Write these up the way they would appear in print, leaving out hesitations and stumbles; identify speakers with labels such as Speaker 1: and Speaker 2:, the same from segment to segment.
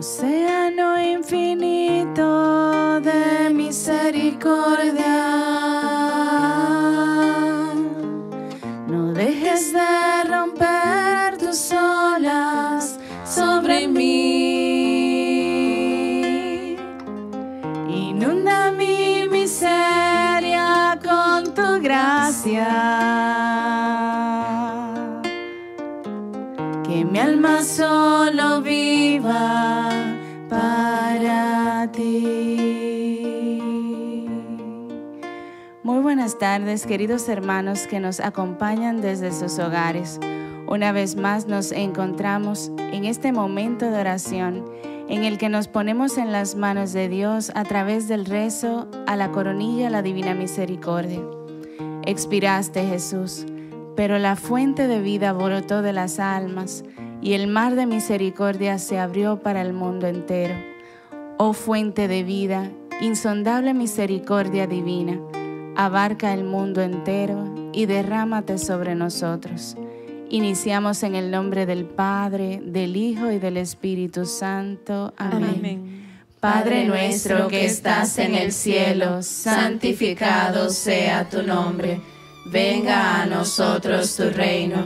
Speaker 1: Océano infinito de misericordia, no dejes de romper tus olas sobre mí. Inunda mi miseria con tu gracia, que mi alma solo viva para ti. Muy buenas tardes, queridos hermanos que nos acompañan desde sus hogares. Una vez más nos encontramos en este momento de oración en el que nos ponemos en las manos de Dios a través del rezo a la coronilla, la divina misericordia. Expiraste, Jesús, pero la fuente de vida brotó de las almas y el mar de misericordia se abrió para el mundo entero. Oh fuente de vida, insondable misericordia divina, abarca el mundo entero y derrámate sobre nosotros. Iniciamos en el nombre del Padre, del Hijo y del Espíritu Santo. Amén. Amén. Padre nuestro que estás en el cielo, santificado sea tu nombre. Venga a nosotros tu reino.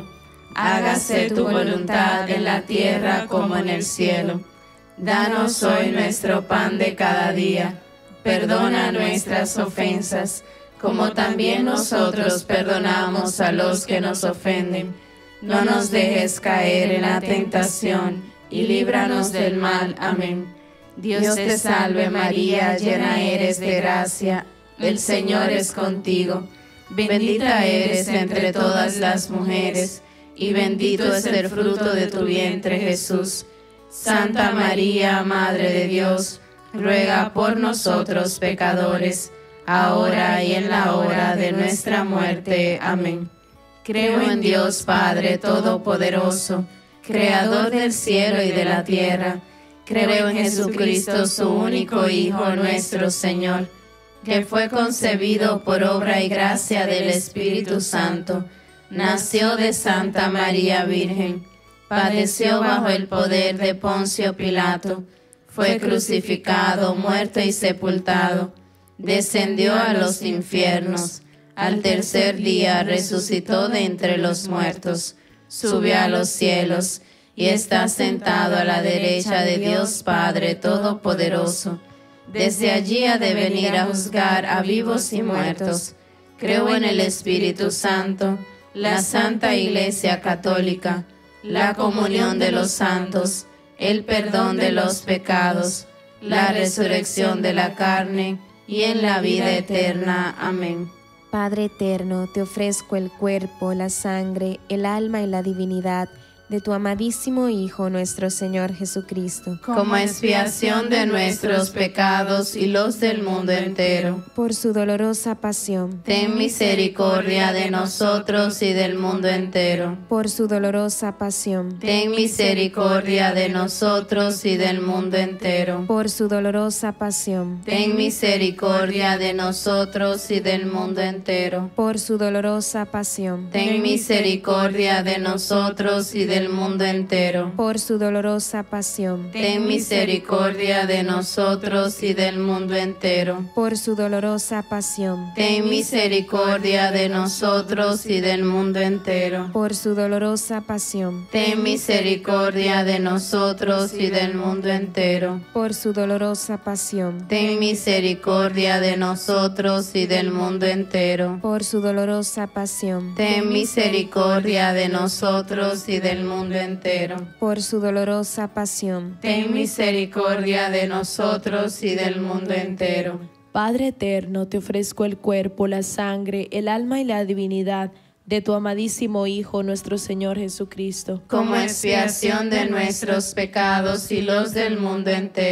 Speaker 1: Hágase tu voluntad en la tierra como en el cielo. Danos hoy nuestro pan de cada día. Perdona nuestras ofensas, como también nosotros perdonamos a los que nos ofenden. No nos dejes caer en la tentación y líbranos del mal. Amén. Dios te salve María, llena eres de gracia, el Señor es contigo. Bendita eres entre todas las mujeres, y bendito es el fruto de tu vientre, Jesús. Santa María, Madre de Dios, ruega por nosotros pecadores, ahora y en la hora de nuestra muerte. Amén. Creo en Dios Padre Todopoderoso, Creador del cielo y de la tierra. Creo en Jesucristo, su único Hijo, nuestro Señor, que fue concebido por obra y gracia del Espíritu Santo. Nació de Santa María Virgen, padeció bajo el poder de Poncio Pilato, fue crucificado, muerto y sepultado, descendió a los infiernos, al tercer día resucitó de entre los muertos, subió a los cielos y está sentado a la derecha de Dios Padre Todopoderoso. Desde allí ha de venir a juzgar a vivos y muertos. Creo en el Espíritu Santo, la Santa Iglesia Católica, la comunión de los santos, el perdón de los pecados, la resurrección de la carne y en la vida eterna. Amén.
Speaker 2: Padre eterno, te ofrezco el cuerpo, la sangre, el alma y la divinidad de tu amadísimo Hijo, nuestro Señor Jesucristo,
Speaker 1: como expiación de nuestros pecados y los del mundo entero.
Speaker 2: Por su dolorosa pasión,
Speaker 1: ten misericordia de nosotros y del mundo entero.
Speaker 2: Por su dolorosa pasión,
Speaker 1: ten misericordia de nosotros y del mundo entero.
Speaker 2: Por su dolorosa pasión,
Speaker 1: ten misericordia de nosotros y del mundo entero.
Speaker 2: Por su dolorosa pasión,
Speaker 1: ten misericordia de nosotros y del mundo entero.
Speaker 2: Por su dolorosa pasión,
Speaker 1: ten misericordia de nosotros y del mundo entero.
Speaker 2: Por su dolorosa pasión,
Speaker 1: ten misericordia de nosotros y del mundo entero.
Speaker 2: Por su dolorosa pasión,
Speaker 1: ten misericordia de nosotros y del mundo entero.
Speaker 2: Por su dolorosa pasión,
Speaker 1: ten misericordia de nosotros y del mundo entero.
Speaker 2: Por su dolorosa pasión,
Speaker 1: ten misericordia de nosotros y del mundo entero.
Speaker 2: Por su dolorosa pasión,
Speaker 1: ten misericordia de nosotros y del mundo entero.
Speaker 3: Padre eterno, te ofrezco el cuerpo, la sangre, el alma y la divinidad de tu amadísimo Hijo, nuestro Señor Jesucristo,
Speaker 1: como expiación de nuestros pecados y los del mundo entero.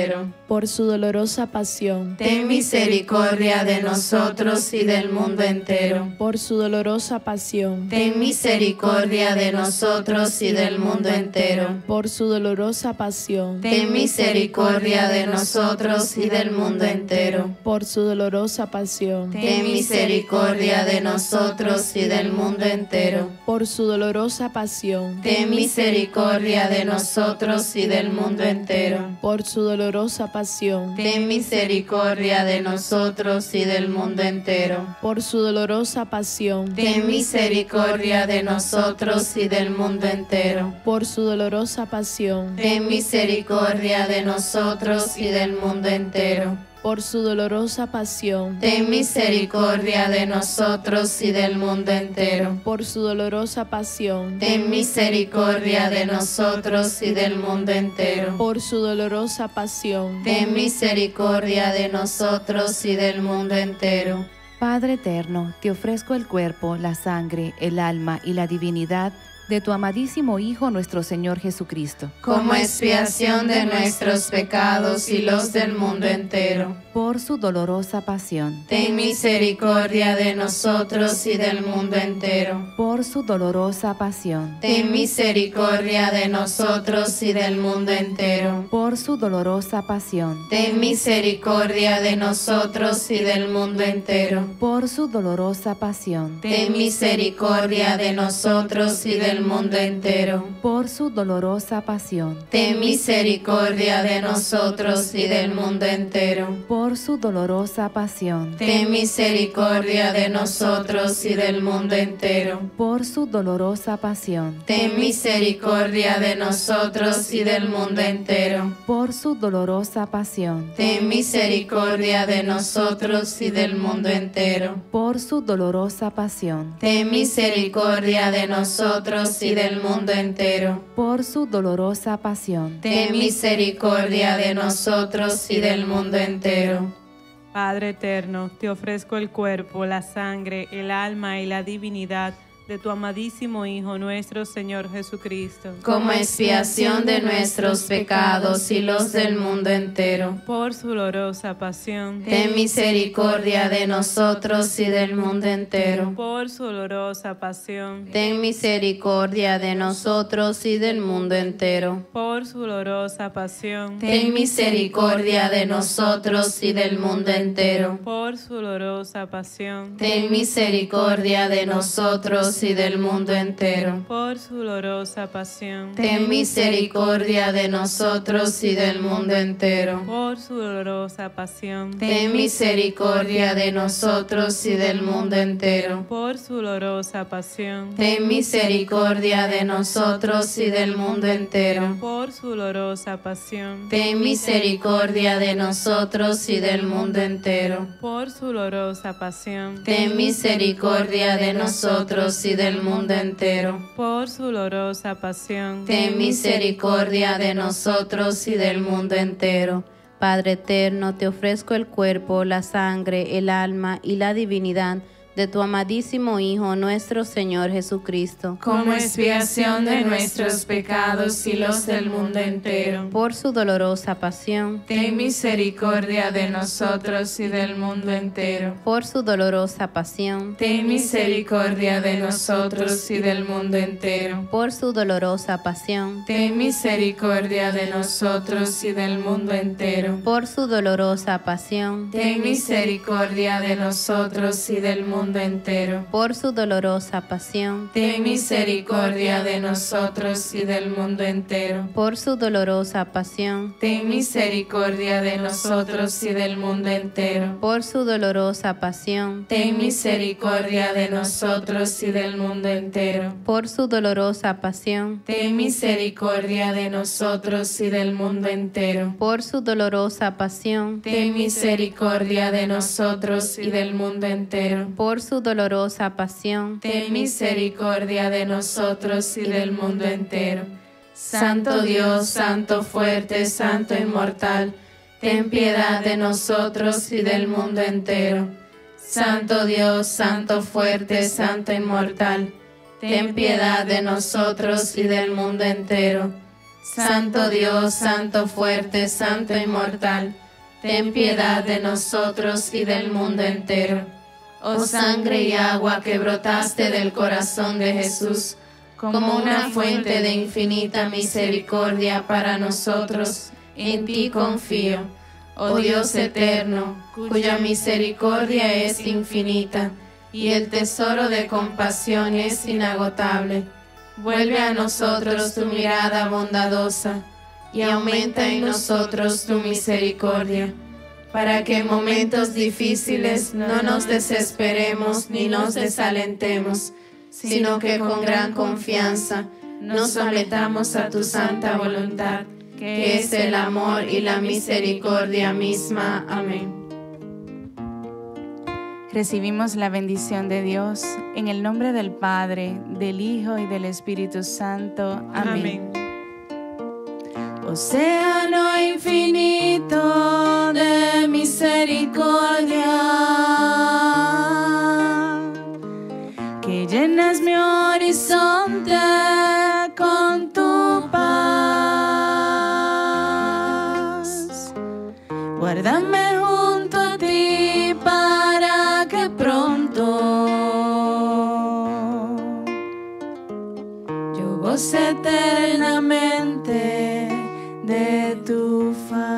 Speaker 3: por su dolorosa pasión,
Speaker 1: ten misericordia de nosotros y del mundo entero.
Speaker 3: por su dolorosa pasión,
Speaker 1: Ten misericordia de nosotros y del mundo entero.
Speaker 3: por su dolorosa pasión,
Speaker 1: Ten misericordia de nosotros y del mundo entero.
Speaker 3: por su dolorosa pasión,
Speaker 1: Ten misericordia de nosotros y del mundo entero.
Speaker 3: por su dolorosa pasión,
Speaker 1: Ten misericordia de nosotros y del mundo entero.
Speaker 3: por su dolorosa pasión,
Speaker 1: Ten misericordia de nosotros y del mundo entero.
Speaker 3: por su dolorosa pasión,
Speaker 1: Ten misericordia de nosotros y del mundo entero.
Speaker 3: por su dolorosa pasión,
Speaker 1: Ten misericordia de nosotros y del mundo entero.
Speaker 3: por su dolorosa pasión,
Speaker 1: Ten misericordia de nosotros y del mundo entero.
Speaker 3: por su dolorosa pasión,
Speaker 1: Ten misericordia de nosotros y del mundo entero.
Speaker 3: por su dolorosa pasión,
Speaker 1: Ten misericordia de nosotros y del mundo entero.
Speaker 4: Padre eterno, te ofrezco el cuerpo, la sangre, el alma y la divinidad de tu amadísimo Hijo nuestro Señor Jesucristo,
Speaker 1: Como expiación de nuestros pecados y los del mundo entero.
Speaker 4: por su dolorosa pasión,
Speaker 1: Ten misericordia de nosotros y del mundo entero.
Speaker 4: por su dolorosa pasión,
Speaker 1: Ten misericordia de nosotros y del mundo entero.
Speaker 4: por su dolorosa pasión,
Speaker 1: Ten misericordia de nosotros y del mundo entero.
Speaker 4: por su dolorosa pasión,
Speaker 1: Ten misericordia de nosotros y del mundo entero.
Speaker 4: por su dolorosa pasión,
Speaker 1: Ten misericordia de nosotros y del mundo entero.
Speaker 4: por su dolorosa pasión,
Speaker 1: Ten misericordia de nosotros y del mundo entero.
Speaker 4: por su dolorosa pasión,
Speaker 1: Ten misericordia de nosotros y del mundo entero.
Speaker 4: por su dolorosa pasión,
Speaker 1: Ten misericordia de nosotros y del mundo entero.
Speaker 4: por su dolorosa pasión,
Speaker 1: Ten misericordia de nosotros y del mundo entero.
Speaker 4: por su dolorosa pasión,
Speaker 1: Ten misericordia de nosotros y del mundo entero.
Speaker 5: Padre eterno, te ofrezco el cuerpo, la sangre, el alma y la divinidad de tu amadísimo Hijo nuestro Señor Jesucristo,
Speaker 1: Como expiación de nuestros pecados y los del mundo entero.
Speaker 5: por su dolorosa pasión,
Speaker 1: Ten misericordia de nosotros y del mundo entero.
Speaker 5: por su dolorosa pasión,
Speaker 1: Ten misericordia de nosotros y del mundo entero.
Speaker 5: por su dolorosa pasión,
Speaker 1: Ten misericordia de nosotros y del mundo entero.
Speaker 5: por su dolorosa pasión,
Speaker 1: Ten misericordia de nosotros y del mundo entero.
Speaker 5: por su dolorosa pasión,
Speaker 1: Ten misericordia de nosotros y del mundo entero.
Speaker 5: por su dolorosa pasión,
Speaker 1: Ten misericordia de nosotros y del mundo entero.
Speaker 5: por su dolorosa pasión,
Speaker 1: Ten misericordia de nosotros y del mundo entero.
Speaker 5: por su dolorosa pasión,
Speaker 1: Ten misericordia de nosotros y del mundo entero.
Speaker 5: por su dolorosa pasión,
Speaker 1: Ten misericordia de nosotros y del mundo entero.
Speaker 5: por su dolorosa pasión,
Speaker 1: Ten misericordia de nosotros y del mundo entero. Padre eterno, te ofrezco el cuerpo, la sangre, el alma y la divinidad de tu amadísimo Hijo nuestro Señor Jesucristo,
Speaker 6: como expiación de nuestros pecados y los del mundo entero.
Speaker 1: por su dolorosa pasión,
Speaker 6: Ten misericordia de nosotros y del mundo entero.
Speaker 1: por su dolorosa pasión,
Speaker 6: Ten misericordia de nosotros y del mundo entero.
Speaker 1: por su dolorosa pasión,
Speaker 6: Ten misericordia de nosotros y del mundo entero.
Speaker 1: por su dolorosa pasión,
Speaker 6: Ten misericordia de nosotros y del mundo entero.
Speaker 1: por su dolorosa pasión,
Speaker 6: Ten misericordia de nosotros y del mundo entero.
Speaker 1: por su dolorosa pasión,
Speaker 6: Ten misericordia de nosotros y del mundo entero.
Speaker 1: por su dolorosa pasión,
Speaker 6: Ten misericordia de nosotros y del mundo entero.
Speaker 1: por su dolorosa pasión,
Speaker 6: Ten misericordia de nosotros y del mundo entero.
Speaker 1: por su dolorosa pasión,
Speaker 6: Ten misericordia de nosotros y del mundo entero.
Speaker 1: por su dolorosa pasión,
Speaker 6: Ten misericordia de nosotros y del mundo entero. Santo Dios, Santo fuerte, Santo inmortal, ten piedad de nosotros y del mundo entero. Santo Dios, Santo fuerte, Santo inmortal, ten piedad de nosotros y del mundo entero. Santo Dios, Santo fuerte, Santo inmortal, ten piedad de nosotros y del mundo entero. Oh sangre y agua que brotaste del corazón de Jesús, como una fuente de infinita misericordia para nosotros, en ti confío. Oh Dios eterno, cuya misericordia es infinita y el tesoro de compasión es inagotable, vuelve a nosotros tu mirada bondadosa y aumenta en nosotros tu misericordia, para que en momentos difíciles no nos desesperemos ni nos desalentemos, sino que con gran confianza nos sometamos a tu santa voluntad, que es el amor y la misericordia misma. Amén.
Speaker 1: Recibimos la bendición de Dios en el nombre del Padre, del Hijo y del Espíritu Santo. Amén. Océano infinito de misericordia, que llenas mi horizonte con tu paz. Guárdame junto a ti para que pronto yo goce eternamente de tu faz.